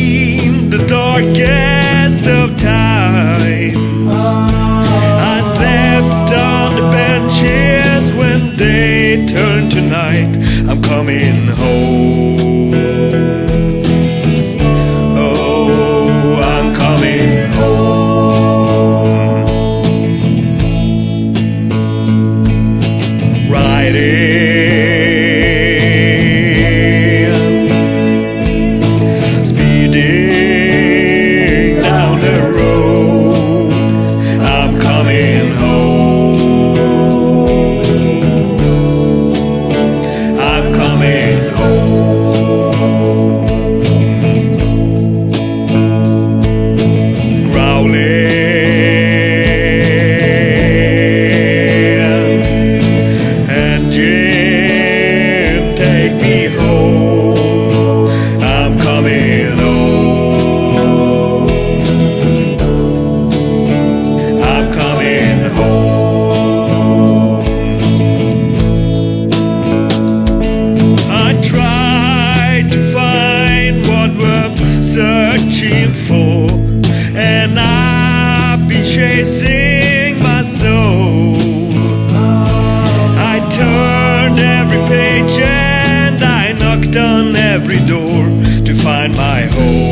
been the darkest of times. I slept on the benches when day turned to night. I'm coming home. Oh, I'm coming home. Riding, speeding down the road. I'm coming home. I'm coming home. Growling Engine, take me home. I'm coming home. I'm coming home. I tried to find what worth searching for, and I've been chasing my soul. I turned every page and I knocked on every door to find my home.